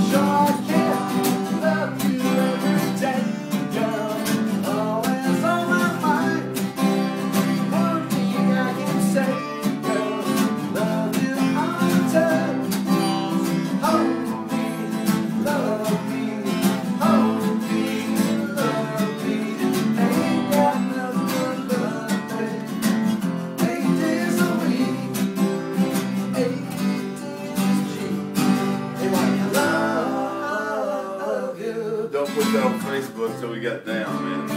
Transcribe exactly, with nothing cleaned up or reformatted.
Sure I can love you every day, girl. Always on my mind. One thing I can say, girl, love you all the time. Hold me, love me, hold me, love me. Ain't got nothing but love, babe. Eight days a week, eight days cheap. Hey, like, love you. Don't put that on Facebook till we got down, man.